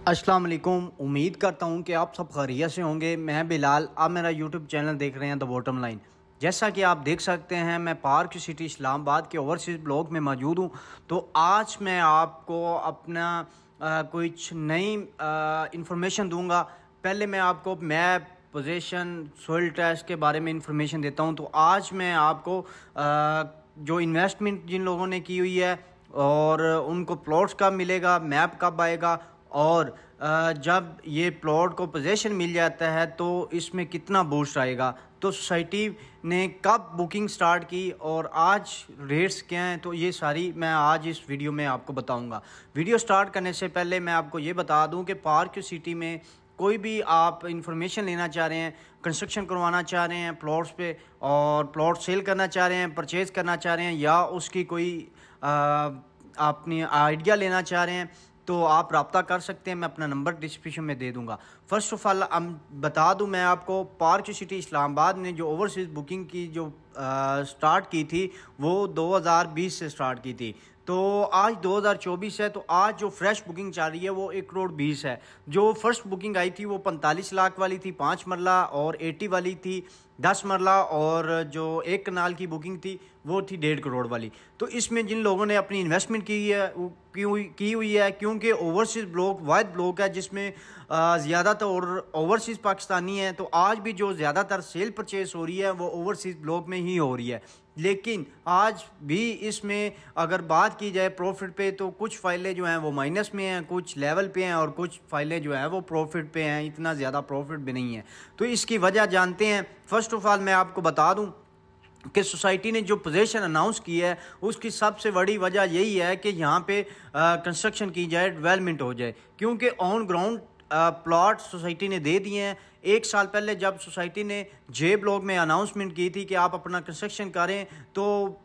अस्सलाम वालेकुम। उम्मीद करता हूँ कि आप सब खैरियत से होंगे। मैं बिलाल, आप मेरा यूट्यूब चैनल देख रहे हैं द बॉटम लाइन। जैसा कि आप देख सकते हैं, मैं पार्क सिटी इस्लामाबाद के ओवरसीज़ ब्लॉक में मौजूद हूँ। तो आज मैं आपको अपना कुछ नई इंफॉर्मेशन दूंगा। पहले मैं आपको मैप, पोजीशन, सोइल टेस्ट के बारे में इंफॉर्मेशन देता हूँ। तो आज मैं आपको जो इन्वेस्टमेंट जिन लोगों ने की हुई है और उनको प्लॉट्स कब मिलेगा, मैप कब आएगा, और जब ये प्लॉट को पोजीशन मिल जाता है तो इसमें कितना बूस्ट आएगा, तो सोसाइटी ने कब बुकिंग स्टार्ट की और आज रेट्स क्या हैं, तो ये सारी मैं आज इस वीडियो में आपको बताऊंगा। वीडियो स्टार्ट करने से पहले मैं आपको ये बता दूं कि पार्क सिटी में कोई भी आप इंफॉर्मेशन लेना चाह रहे हैं, कंस्ट्रक्शन करवाना चाह रहे हैं प्लॉट्स पे, और प्लॉट सेल करना चाह रहे हैं, परचेज़ करना चाह रहे हैं, या उसकी कोई अपनी आइडिया लेना चाह रहे हैं, तो आप रब्ता कर सकते हैं। मैं अपना नंबर डिस्क्रिप्शन में दे दूंगा। फर्स्ट ऑफ ऑल बता दूं मैं आपको, पार्क सिटी इस्लामाबाद ने जो ओवरसीज़ बुकिंग की जो स्टार्ट की थी वो 2020 से स्टार्ट की थी। तो आज 2024 है, तो आज जो फ्रेश बुकिंग चल रही है वो 1,20,00,000 है। जो फर्स्ट बुकिंग आई थी वो 45 लाख वाली थी 5 मरला, और 80 वाली थी 10 मरला, और जो 1 कनाल की बुकिंग थी वो थी 1.5 करोड़ वाली। तो इसमें जिन लोगों ने अपनी इन्वेस्टमेंट की है की हुई है, क्योंकि ओवरसीज़ ब्लॉक वाइड ब्लॉक है जिसमें ज़्यादातर ओवरसीज़ पाकिस्तानी है, तो आज भी जो ज़्यादातर सेल परचेज हो रही है वो ओवरसीज़ ब्लॉक में ही हो रही है। लेकिन आज भी इसमें अगर बात की जाए प्रॉफिट पे, तो कुछ फाइलें जो हैं वो माइनस में हैं, कुछ लेवल पे हैं, और कुछ फाइलें जो हैं वो प्रॉफिट पे हैं। इतना ज़्यादा प्रॉफिट भी नहीं है। तो इसकी वजह जानते हैं। फर्स्ट ऑफ ऑल मैं आपको बता दूं कि सोसाइटी ने जो पोजीशन अनाउंस की है उसकी सबसे बड़ी वजह यही है कि यहाँ पे कंस्ट्रक्शन की जाए, डेवलपमेंट हो जाए, क्योंकि ऑन ग्राउंड प्लॉट सोसाइटी ने दे दिए हैं। 1 साल पहले जब सोसाइटी ने जे ब्लॉक में अनाउंसमेंट की थी कि आप अपना कंस्ट्रक्शन करें, तो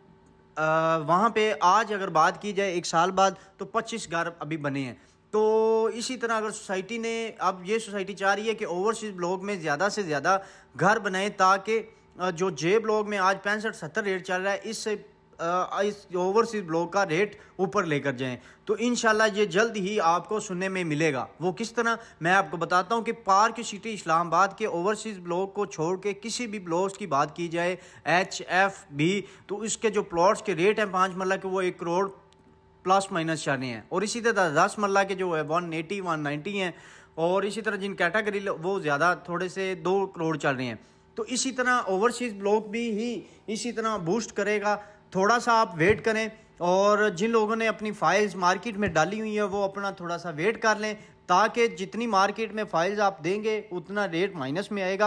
वहाँ पे आज अगर बात की जाए 1 साल बाद, तो 25 घर अभी बने हैं। तो इसी तरह अगर सोसाइटी ने, अब ये सोसाइटी चाह रही है कि ओवरसीज़ ब्लॉक में ज़्यादा से ज़्यादा घर बनाएं, ताकि जो जे ब्लॉक में आज 65-70 रेट चल रहा है, इससे इस ओवरसीज़ ब्लॉक का रेट ऊपर लेकर जाएं। तो इंशाल्लाह ये जल्द ही आपको सुनने में मिलेगा। वो किस तरह, मैं आपको बताता हूं कि पार्क सिटी इस्लामाबाद के ओवरसीज़ ब्लॉक को छोड़ के किसी भी ब्लॉक्स की बात की जाए, HFB, तो इसके जो प्लॉट्स के रेट हैं 5 मरला के वो 1 करोड़ प्लस माइनस चल रहे हैं। और इसी तरह 10 मरला के जो है 180-190 हैं, और इसी तरह जिन कैटेगरी वो ज़्यादा थोड़े से 2 करोड़ चल रहे हैं। तो इसी तरह ओवरसीज़ ब्लॉक भी ही इसी तरह बूस्ट करेगा। थोड़ा सा आप वेट करें, और जिन लोगों ने अपनी फाइल्स मार्केट में डाली हुई है वो अपना थोड़ा सा वेट कर लें, ताकि जितनी मार्केट में फाइल्स आप देंगे उतना रेट माइनस में आएगा।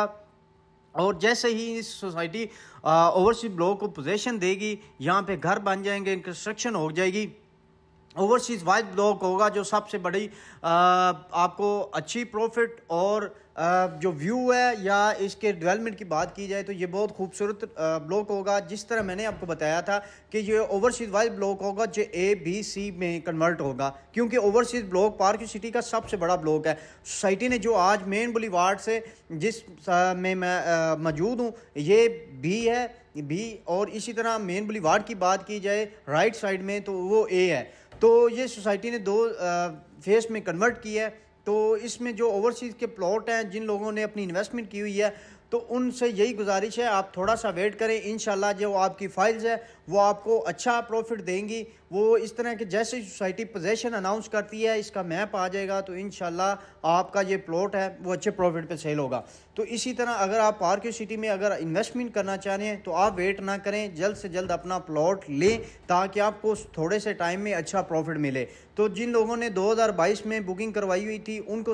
और जैसे ही इस सोसाइटी ओवरसीज़ ब्लॉक को पोजीशन देगी, यहाँ पे घर बन जाएंगे, कंस्ट्रक्शन हो जाएगी, ओवरसीज़ वाइड ब्लॉक होगा, जो सबसे बड़ी आपको अच्छी प्रॉफिट और जो व्यू है या इसके डेवलपमेंट की बात की जाए तो ये बहुत खूबसूरत ब्लॉक होगा। जिस तरह मैंने आपको बताया था कि ये ओवरसीज़ वाइड ब्लॉक होगा जो ABC में कन्वर्ट होगा, क्योंकि ओवरसीज़ ब्लॉक पार्क सिटी का सबसे बड़ा ब्लॉक है। सोसाइटी ने जो आज मेन बुलीवार्ड से जिस में मैं मौजूद हूँ, ये बी, और इसी तरह मेन बुलीवार्ड की बात की जाए राइट साइड में तो वो A है। तो ये सोसाइटी ने 2 फेस में कन्वर्ट किया है। तो इसमें जो ओवरसीज़ के प्लॉट हैं, जिन लोगों ने अपनी इन्वेस्टमेंट की हुई है, तो उनसे यही गुजारिश है आप थोड़ा सा वेट करें। इंशाल्लाह जो आपकी फाइल्स है वो आपको अच्छा प्रॉफिट देंगी। वो इस तरह के जैसे सोसाइटी पोजीशन अनाउंस करती है, इसका मैप आ जाएगा, तो इंशाल्लाह आपका ये प्लॉट है वो अच्छे प्रॉफिट पे सेल होगा। तो इसी तरह अगर आप पार्क सिटी में अगर इन्वेस्टमेंट करना चाह रहे हैं तो आप वेट ना करें, जल्द से जल्द अपना प्लॉट लें, ताकि आपको थोड़े से टाइम में अच्छा प्रॉफिट मिले। तो जिन लोगों ने 2022 में बुकिंग करवाई हुई थी उनको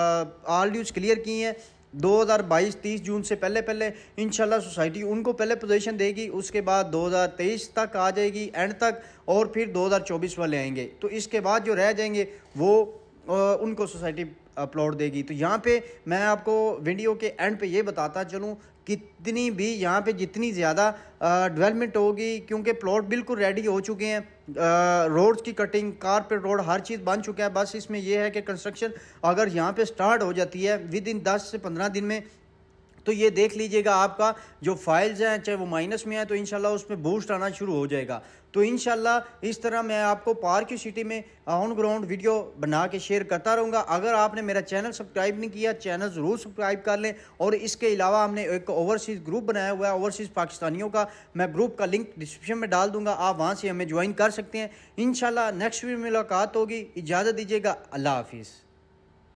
ऑल ड्यूज क्लियर की हैं। 2022 30 जून से पहले इंशाल्लाह सोसाइटी उनको पहले पोजीशन देगी, उसके बाद 2023 तक आ जाएगी एंड तक, और फिर 2024 वाले आएंगे। तो इसके बाद जो रह जाएंगे वो उनको सोसाइटी प्लॉट देगी। तो यहाँ पे मैं आपको वीडियो के एंड पे ये बताता चलूँ, कितनी भी यहाँ पे जितनी ज़्यादा डेवलपमेंट होगी, क्योंकि प्लॉट बिल्कुल रेडी हो चुके हैं, रोड्स की कटिंग, कारपेट रोड, हर चीज़ बन चुका है। बस इसमें यह है कि कंस्ट्रक्शन अगर यहाँ पे स्टार्ट हो जाती है विद इन 10 से 15 दिन में, तो ये देख लीजिएगा, आपका जो फाइल्स हैं चाहे वो माइनस में है तो इंशाल्लाह उसमें बूस्ट आना शुरू हो जाएगा। तो इंशाल्लाह इस तरह मैं आपको पार्क सिटी में ऑन ग्राउंड वीडियो बना के शेयर करता रहूँगा। अगर आपने मेरा चैनल सब्सक्राइब नहीं किया, चैनल ज़रूर सब्सक्राइब कर लें। और इसके अलावा हमने एक ओवरसीज़ ग्रुप बनाया हुआ है, ओवरसीज़ पाकिस्तानियों का। मैं ग्रुप का लिंक डिस्क्रिप्शन में डाल दूँगा, आप वहाँ से हमें ज्वाइन कर सकते हैं। इंशाल्लाह नेक्स्ट वीडियो में मुलाकात होगी। इजाज़त दीजिएगा, अल्लाह हाफिज़।